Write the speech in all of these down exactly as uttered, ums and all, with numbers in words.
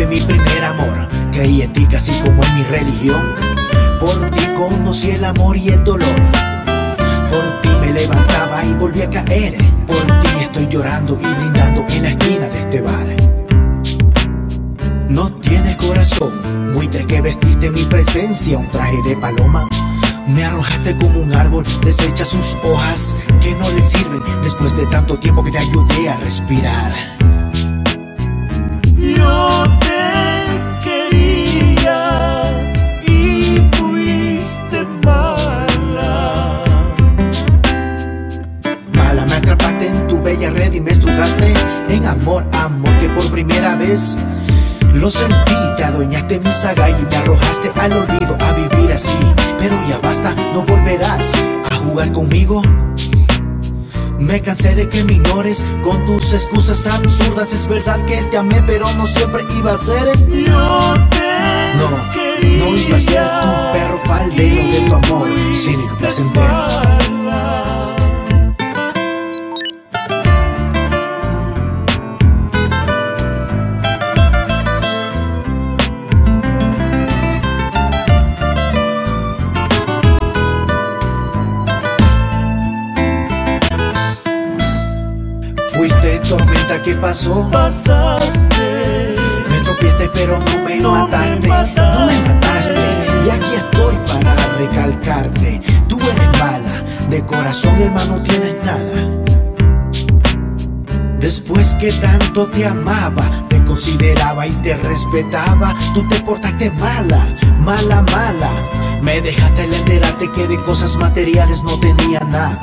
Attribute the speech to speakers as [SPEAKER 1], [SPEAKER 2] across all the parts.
[SPEAKER 1] mi primer amor, creí en ti casi como en mi religión. Por ti conocí el amor y el dolor. Por ti me levantaba y volví a caer. Por ti estoy llorando y brindando en la esquina de este bar. No tienes corazón, buitre que vestiste en mi presencia un traje de paloma. Me arrojaste como un árbol, desecha sus hojas que no le sirven después de tanto tiempo que te ayudé a respirar.
[SPEAKER 2] Yo te quería y fuiste mala.
[SPEAKER 1] Mala, me atrapaste en tu bella red y me estrujaste en amor, amor que por primera vez lo sentí. Te adueñaste en mi saga y me arrojaste al olvido a vivir así. Pero ya basta, no volverás a jugar conmigo. Me cansé de que me ignores con tus excusas absurdas. Es verdad que te amé, pero no siempre iba a ser.
[SPEAKER 2] Yo te
[SPEAKER 1] No,
[SPEAKER 2] quería
[SPEAKER 1] no iba a ser tu perro faldero de tu amor sin el placentero. Fuiste tormenta que pasó,
[SPEAKER 2] Pasaste,
[SPEAKER 1] me tropiaste pero no me
[SPEAKER 2] no
[SPEAKER 1] mataste,
[SPEAKER 2] me
[SPEAKER 1] no me
[SPEAKER 2] mataste.
[SPEAKER 1] mataste. Y aquí estoy para recalcarte, tú eres mala, de corazón hermano no tienes nada. Después que tanto te amaba, te consideraba y te respetaba, tú te portaste mala, mala, mala. Me dejaste al enterarte que de cosas materiales no tenía nada.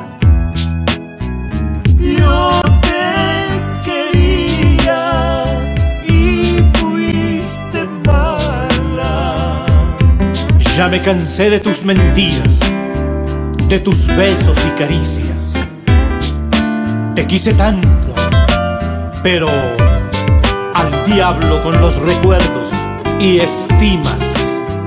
[SPEAKER 2] Yo te quería y fuiste mala.
[SPEAKER 3] Ya me cansé de tus mentiras, de tus besos y caricias. Te quise tanto, pero al diablo con los recuerdos y estimas.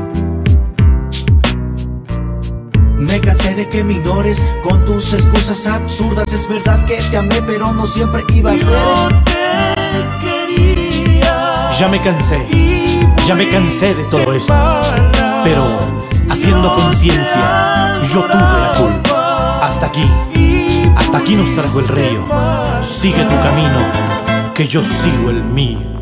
[SPEAKER 1] Me cansé de que me ignores con tus excusas absurdas. Es verdad que te amé, pero no siempre iba a ser.
[SPEAKER 2] Yo te quería.
[SPEAKER 3] Ya me cansé, ya me cansé de todo esto. Pero haciendo conciencia, yo tuve la culpa. Hasta aquí, hasta aquí nos trajo el río. Sigue tu camino, que yo sigo el mío.